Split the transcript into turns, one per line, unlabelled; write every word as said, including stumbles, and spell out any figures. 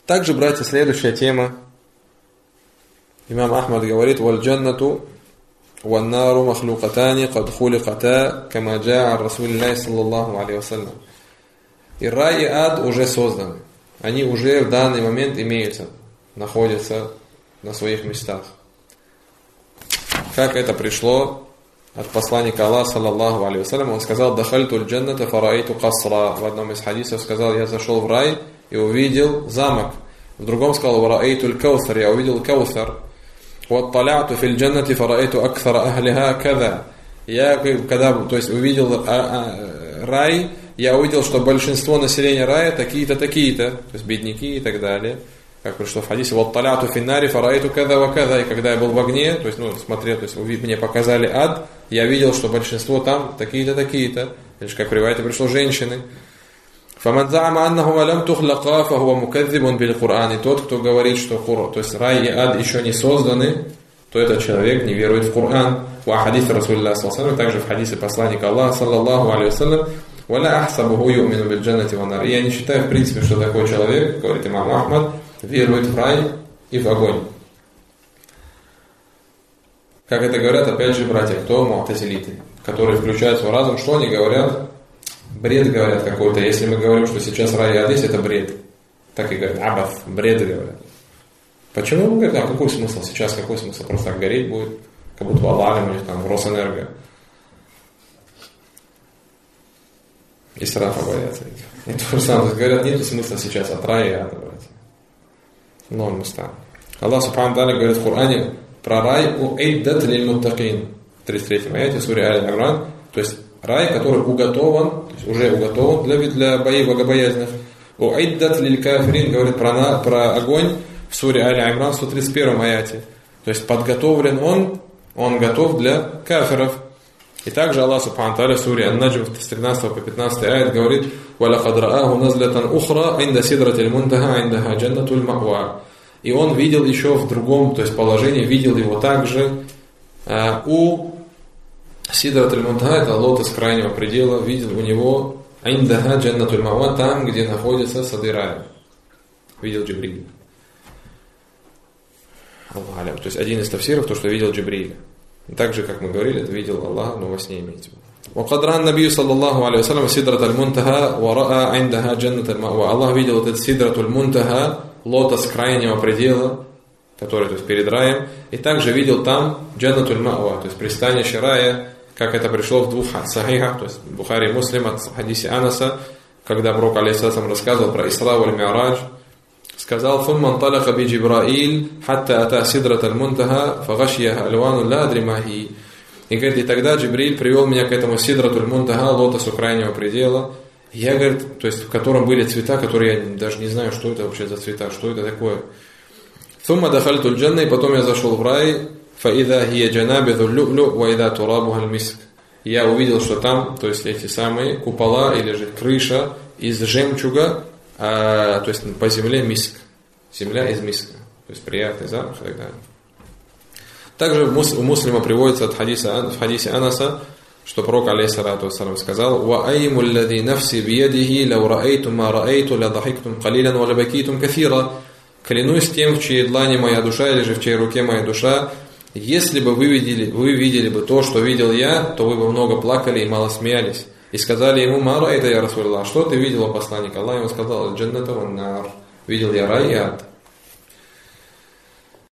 Также, братья, следующая тема. Имам Ахмад говорит: «Валь джаннату ван нару махлукатани кад хуликата, кама джаа Расулиллахи саллаллаху алейхи вассалям». И рай и ад уже созданы. Они уже в данный момент имеются, находятся на своих местах. Как это пришло от посланника Аллаха саллаллаху алейхи вассалям? Он сказал: «Дахальту джанната фараиту касра». В одном из хадисов сказал: «Я зашел в рай и увидел замок». В другом сказал: «Вараиту аль-каусар», я увидел каусар. «Ватталяту фил джаннати фараиту аксара ахлиха када». Я когда, то есть, увидел рай, я увидел, что большинство населения рая такие-то, такие-то, то есть бедняки и так далее. Как пришло в хадисе: «Ватталяту финнари фараиту када ва када». И когда я был в огне, то есть, ну, смотрел, то есть, мне показали ад, я видел, что большинство там такие-то, такие-то. Или как в ривайте пришло женщины. «Фаман за'ама аннаху алям тухлака, фахуа мукадзибун бил Кур'ан». И тот, кто говорит, что то есть рай и ад еще не созданы, то этот человек не верует в Коран. Ва хадис Расулиллахи саллаллаху алейхи, также в хадисе посланника Аллаха саллаллаху алейхи вассалям: «Валя ахсабуху юмину биль джаннати ван нар». Я не считаю, в принципе, что такой человек, говорит имам Ахмад, верует в рай и в огонь. Как это говорят, опять же, братья, кто му'тазилиты, которые включают свой разум, что они говорят? Бред говорят какой-то. Если мы говорим, что сейчас рай и ад есть, это бред. Так и говорят: абаф, бред говорят. Почему? Он говорит: а какой смысл сейчас, какой смысл? Просто так гореть будет, как будто в Аллахе у них там, в Росэнерго. И срафа боятся. И то же самое, говорят, нет смысла сейчас от рая и ада, братья. Но он мустан. Аллах субхану тааля говорит в Коране про рай: «Уиддат лиль муттакин». В тридцать третьем аяте суре Аль-Имран. То есть рай, который уготован, то есть уже уготован для, для боей богобоязных. «Уиддат лиль кафирин», говорит про, про огонь в суре Аль-Имран в сто тридцать первом аяте. То есть подготовлен он, он готов для кафиров. И также Аллах субхану тааля в суре Ан-Наджм с тринадцатого по пятнадцатый аят говорит: «Валахад рааху назлатан ухра инда сидратиль мунтаха индаха джаннатуль ма'ва». И он видел еще в другом, то есть положении, видел его также э, у сидратиль мунтаха, это лотос крайнего предела, видел у него индаха джаннатуль ма'ва, там, где находится сады рая. Видел Джибриль. Аллах. То есть один из тафсиров, то, что видел Джибриль. Так же, как мы говорили, это видел Аллах, но во сне имеется. وقد رأى النبي صلى الله عليه وسلم سدرة المنتهى ورأى عندها جنة المأوى. Аллах видел вот этот сидратуль мунтаха, лотос крайнего предела, который, то есть, перед раем, и также видел там джаннатуль ма'ва, то есть пристанище рая, как это пришло в двух сахихах, то есть Бухари и Муслим, от хадисе Анаса, когда пророк алейхиссалям рассказывал про Исра валь Ми'радж, сказал: «Фумма анталака би Джибраил, хатта ата сидрат аль-мунтаха, фагашьяха альвану ла адри ма хи». И говорит, и тогда Джибриль привел меня к этому сидратуль мунтаха, лотосу крайнего предела, я, говорит, то есть в котором были цвета, которые я даже не знаю, что это вообще за цвета, что это такое. «Фумма дахальтуль джанна», и потом я зашел в рай, фаида хия джанабидуль лю'лю, ваида турабуха аль-миск. Я увидел, что там, то есть эти самые купола или же крыша из жемчуга, а, то есть по земле миск, земля из миска, то есть приятный запах и так далее. Также у Муслима приводится от хадиса, в хадисе Анаса, что пророк алейхиссалату вассалям сказал: «Ва айму аллади нафси биядихи лау раайту ма раайту ла дахиктум калилян ва ла бакитум кафира». Клянусь тем, в чьей длани моя душа, или же в чьей руке моя душа, если бы вы видели, вы видели бы то, что видел я, то вы бы много плакали и мало смеялись. И сказали ему: «Ма раайта я Расулаллах». Что ты видел, о посланник Аллаха? И он сказал: «Джанната ван нар». Видел я рай и ад.